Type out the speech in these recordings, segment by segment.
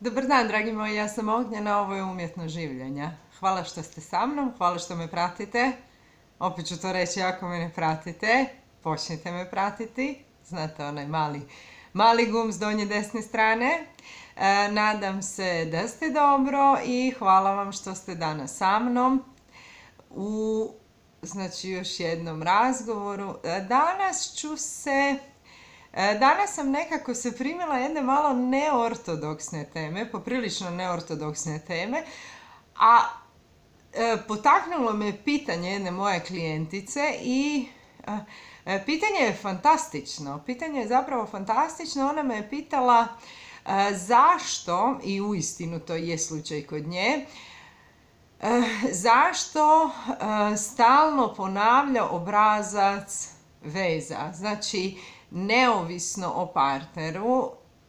Dobar dan, dragi moji, ja sam Ognjena, ovo je Umjetno življenja. Hvala što ste sa mnom, hvala što me pratite. Opet ću to reći, ako me ne pratite, počnite me pratiti. Znate, onaj mali gumb s donje desne strane. Nadam se da ste dobro i hvala vam što ste danas sa mnom u još jednom razgovoru. Danas sam nekako se primila jedne malo neortodoksne teme, poprilično neortodoksne teme, a potaknulo me pitanje jedne moje klijentice i pitanje je fantastično. Pitanje je zapravo fantastično. Ona me je pitala zašto, i uistinu to je slučaj kod nje, zašto stalno ponavlja obrazac veza. Znači, neovisno o partneru,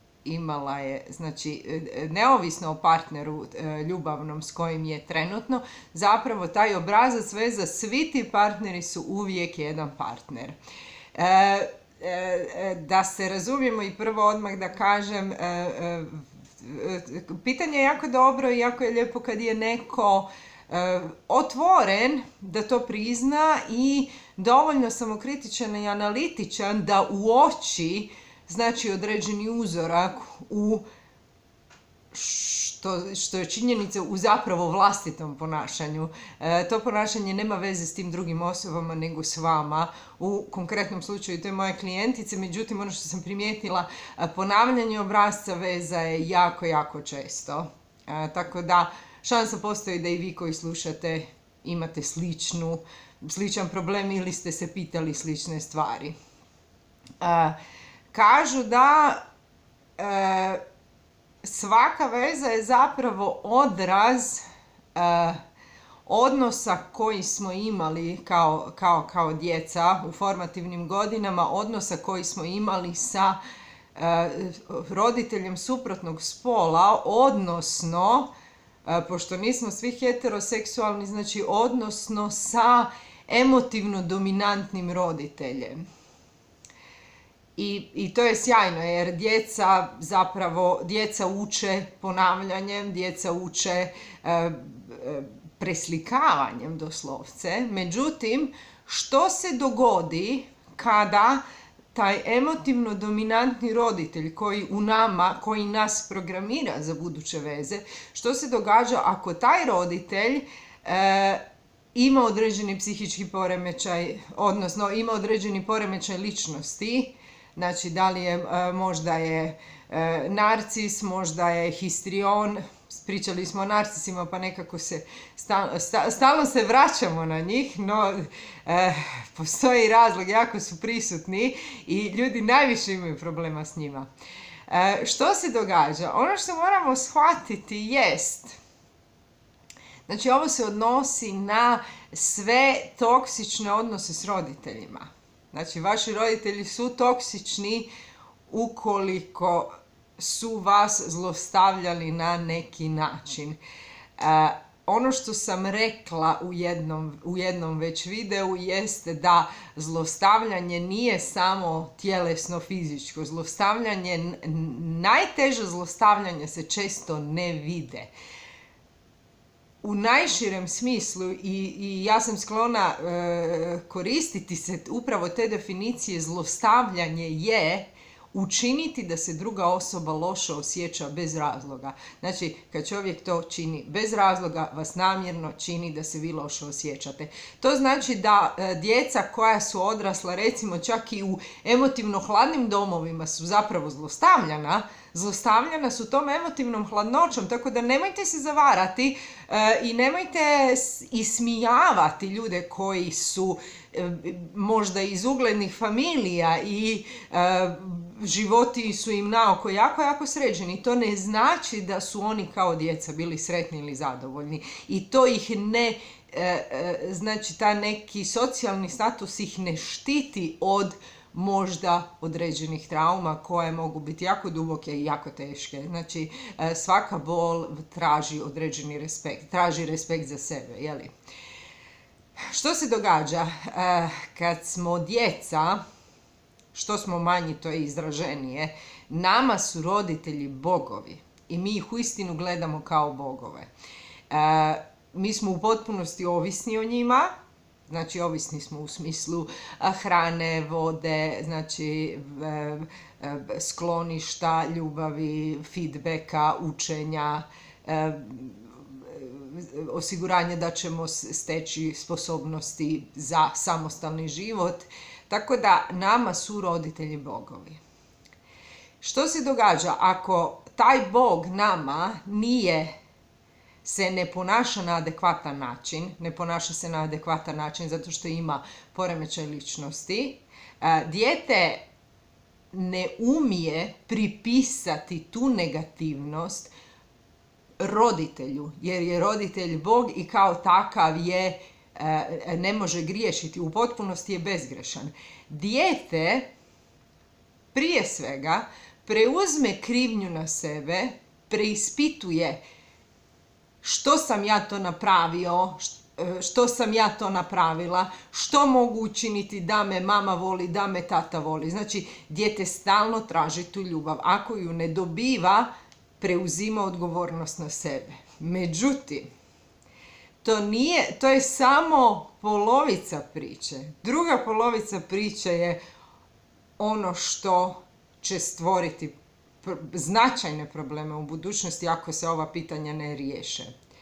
neovisno o partneru ljubavnom s kojim je trenutno, zapravo taj obrazac veza, svi ti partneri su uvijek jedan partner. Da se razumijemo i prvo odmah da kažem, pitanje je jako dobro i jako je lijepo kad je neko otvoren da to prizna i dovoljno samokritičan i analitičan da uoči određeni uzorak u što je činjenica u zapravo vlastitom ponašanju. To ponašanje nema veze s tim drugim osobama nego s vama. U konkretnom slučaju to je moja klijentice, međutim ono što sam primijetila, ponavljanje obrasca veza je jako, jako često. Tako da šansa postoji da i vi koji slušate imate sličan problem ili ste se pitali slične stvari. Kažu da svaka veza je zapravo odraz odnosa koji smo imali kao djeca u formativnim godinama, odnosa koji smo imali sa roditeljem suprotnog spola, odnosno, pošto nismo svi heteroseksualni, znači odnosno sa emotivno dominantnim roditeljem. I to je sjajno jer djeca uče ponavljanjem, djeca uče preslikavanjem doslovce. Međutim, što se dogodi kada taj emotivno dominantni roditelj koji nas programira za buduće veze, što se događa ako taj roditelj ima određeni psihički poremećaj, odnosno ima određeni poremećaj ličnosti, znači možda je narcis, možda je histrion, pričali smo o narcisima pa nekako stalno se vraćamo na njih, no postoji razlog, jako su prisutni i ljudi najviše imaju problema s njima. Što se događa? Ono što moramo shvatiti jest, znači ovo se odnosi na sve toksične odnose s roditeljima. Znači, vaši roditelji su toksični ukoliko su vas zlostavljali na neki način. Ono što sam rekla u jednom već videu jeste da zlostavljanje nije samo tjelesno fizičko. Najteže zlostavljanje se često ne vide. U najširem smislu i ja sam sklona koristiti se upravo te definicije, zlostavljanje je učiniti da se druga osoba loše osjeća bez razloga. Znači, kad čovjek to čini bez razloga, vas namjerno čini da se vi loše osjećate. To znači da djeca koja su odrasla, recimo čak i u emotivno hladnim domovima, su zapravo zlostavljana su tom emotivnom hladnoćom, tako da nemojte se zavarati i nemojte ismijavati ljude koji su možda iz uglednih familija i životi su im naoko jako, jako sređeni. To ne znači da su oni kao djeca bili sretni ili zadovoljni. I to ih znači ta neki socijalni status ih ne štiti od možda određenih trauma koje mogu biti jako duboke i jako teške. Znači, svaka bol traži određeni respekt, traži respekt za sebe, jeli? Što se događa? Kad smo djeca, što smo manji, to je izraženije, nama su roditelji bogovi. i mi ih uistinu gledamo kao bogove. Mi smo u potpunosti ovisni o njima, znači ovisni smo u smislu hrane, vode, znači skloništa, ljubavi, feedbacka, učenja, osiguranje da ćemo steći sposobnosti za samostalni život. Tako da nama su roditelji bogovi. Što se događa ako taj bog nama se ne ponaša na adekvatan način, ne ponaša se na adekvatan način zato što ima poremećaj ličnosti, dijete ne umije pripisati tu negativnost roditelju, jer je roditelj Bog i kao takav ne može griješiti, u potpunosti je bezgrešan. Dijete prije svega preuzme krivnju na sebe, preispituje što sam ja to napravio, što sam ja to napravila, što mogu učiniti da me mama voli, da me tata voli. Znači, dijete stalno traži tu ljubav. Ako ju ne dobiva, preuzima odgovornost na sebe. Međutim, to je samo polovica priče. Druga polovica priče je ono što će stvoriti značajne probleme u budućnosti ako se ova pitanja ne riješe.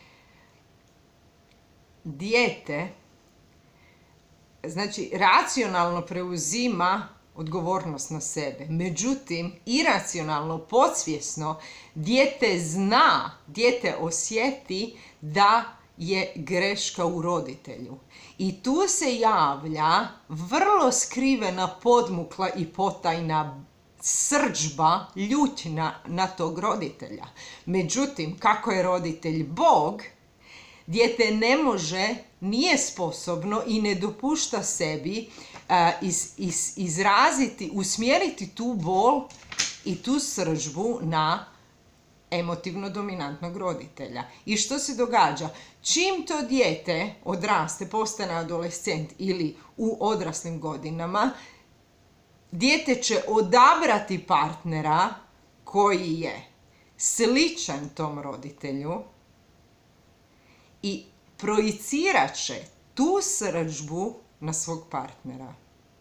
Dijete, znači, racionalno preuzima odgovornost na sebe. Međutim, iracionalno, podsvjesno, dijete osjeti da je greška u roditelju. I tu se javlja vrlo skrivena, podmukla i potajna srdžba, ljutnja na tog roditelja. Međutim, kako je roditelj Bog, dijete nije sposobno i ne dopušta sebi usmjeriti tu bol i tu srdžbu na emotivno dominantnog roditelja. I što se događa? Čim to dijete odraste, postane adolescent ili u odraslim godinama, dijete će odabrati partnera koji je sličan tom roditelju i projicirat će tu srdžbu na svog partnera.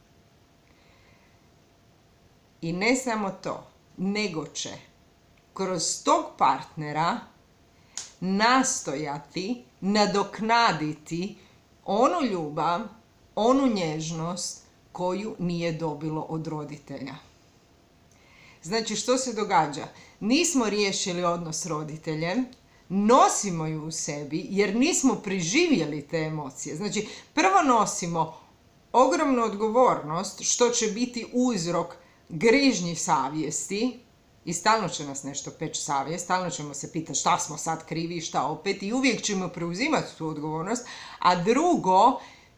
I ne samo to, nego će kroz tog partnera nastojati nadoknaditi onu ljubav, onu nježnost koju nije dobilo od roditelja. Znači, što se događa? Nismo riješili odnos s roditeljem, nosimo ju u sebi jer nismo preživjeli te emocije. Znači, prvo nosimo ogromnu odgovornost što će biti uzrok grižnji savjesti i stalno će nas nešto peći savjest, stalno ćemo se pitati šta smo sad krivi, šta opet, i uvijek ćemo preuzimati tu odgovornost. A drugo,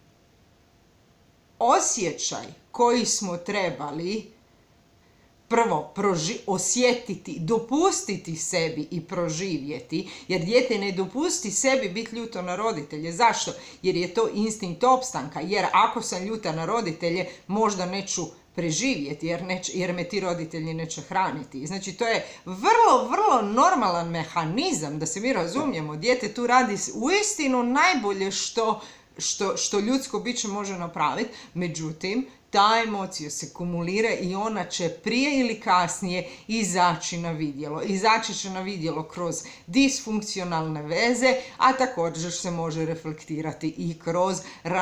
osjećaj koji smo trebali prvo osjetiti, dopustiti sebi i proživjeti, jer dijete ne dopusti sebi biti ljuto na roditelje. Zašto? Jer je to instinkt opstanka, jer ako sam ljuta na roditelje, možda neću preživjeti, jer me ti roditelji neće hraniti. Znači, to je vrlo, vrlo normalan mehanizam, da se mi razumijemo. Dijete tu radi uistinu najbolje što ljudsko biće može napraviti. Međutim, ta emocija se kumulira i ona će prije ili kasnije izaći na vidjelo. Izaći će na vidjelo kroz disfunkcionalne veze, a također se može reflektirati i kroz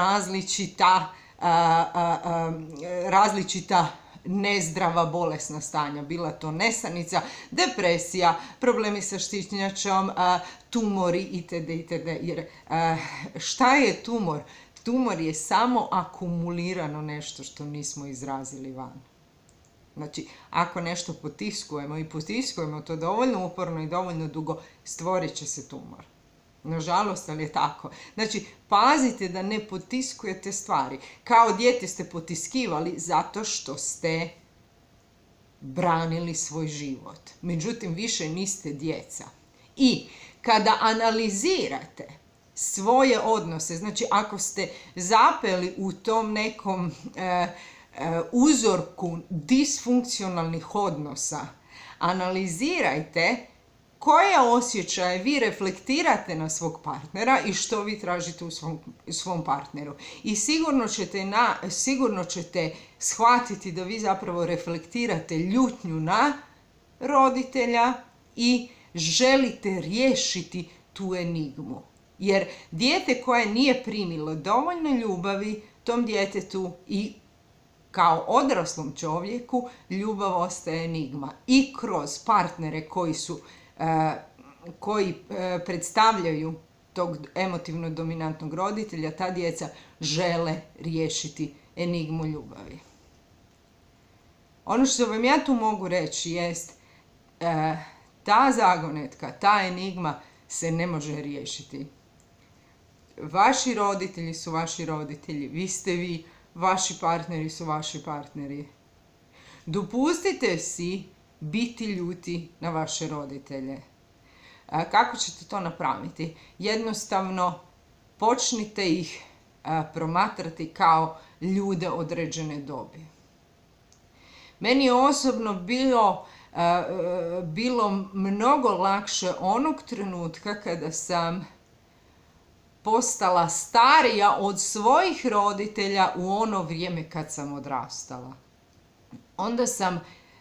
različita nezdrava bolesna stanja. Bila to nesanica, depresija, problemi sa štitnjačom, tumori itd. Jer šta je tumor? Tumor je samo akumulirano nešto što nismo izrazili van. Znači, ako nešto potiskujemo to dovoljno uporno i dovoljno dugo, stvorit će se tumor. Nažalost, ali je tako. Znači, pazite da ne potiskujete stvari. Kao dijete ste potiskivali zato što ste branili svoj život. Međutim, više niste djeca. I kada analizirate svoje odnose, znači ako ste zapeli u tom nekom uzorku disfunkcionalnih odnosa, analizirajte koje osjećaje vi reflektirate na svog partnera i što vi tražite u svom partneru. I sigurno ćete shvatiti da vi zapravo reflektirate ljutnju na roditelja i želite riješiti tu enigmu. Jer dijete koje nije primilo dovoljno ljubavi, tom djetetu i kao odraslom čovjeku ljubav ostaje enigma. I kroz partnere koji predstavljaju tog emotivno dominantnog roditelja, ta djeca žele riješiti enigmu ljubavi. Ono što vam ja tu mogu reći jest ta zagonetka, ta enigma se ne može riješiti. Vaši roditelji su vaši roditelji, vi ste vi, vaši partneri su vaši partneri. Dopustite si biti ljuti na vaše roditelje. Kako ćete to napraviti? Jednostavno počnite ih promatrati kao ljude određene dobi. Meni je osobno bilo mnogo lakše onog trenutka kada sam postala starija od svojih roditelja u ono vrijeme kad sam odrastala. Onda sam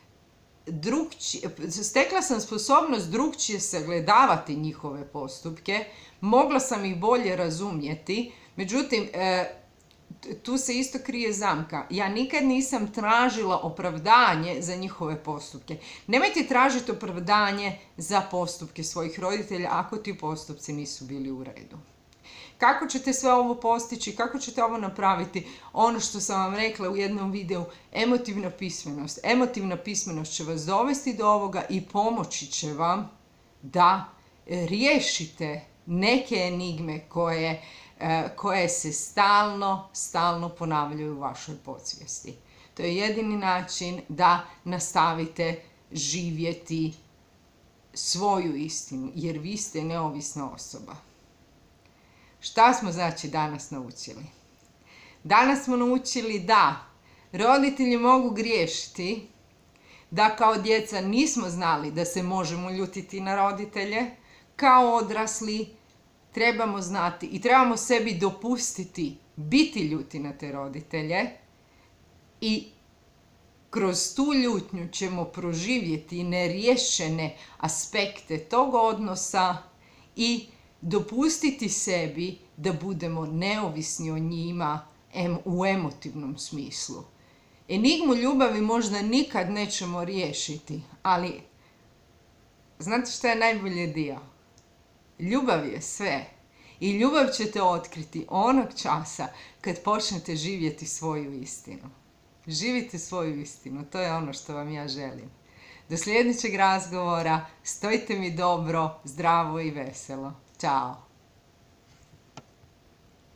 stekla sam sposobnost drukčije sagledavati njihove postupke, mogla sam ih bolje razumjeti, međutim, tu se isto krije zamka. Ja nikad nisam tražila opravdanje za njihove postupke. Nemojte tražiti opravdanje za postupke svojih roditelja ako ti postupci nisu bili u redu. Kako ćete sve ovo postići, kako ćete ovo napraviti? Ono što sam vam rekla u jednom videu, emotivna pismenost. Emotivna pismenost će vas dovesti do ovoga i pomoći će vam da riješite neke enigme koje se stalno ponavljaju u vašoj podsvijesti. To je jedini način da nastavite živjeti svoju istinu, jer vi ste neovisna osoba. Šta smo znači danas naučili? Danas smo naučili da roditelji mogu griješiti, da kao djeca nismo znali da se možemo ljutiti na roditelje, kao odrasli trebamo znati i trebamo sebi dopustiti biti ljuti na te roditelje i kroz tu ljutnju ćemo proživjeti neriješene aspekte tog odnosa i dopustiti sebi da budemo neovisni o njima u emotivnom smislu. Enigmu ljubavi možda nikad nećemo riješiti, ali znate što je najbolji dio? Ljubav je sve. I ljubav ćete otkriti onog časa kad počnete živjeti svoju istinu. Živite svoju istinu, to je ono što vam ja želim. Do sljedećeg razgovora, stojite mi dobro, zdravo i veselo. Ćao!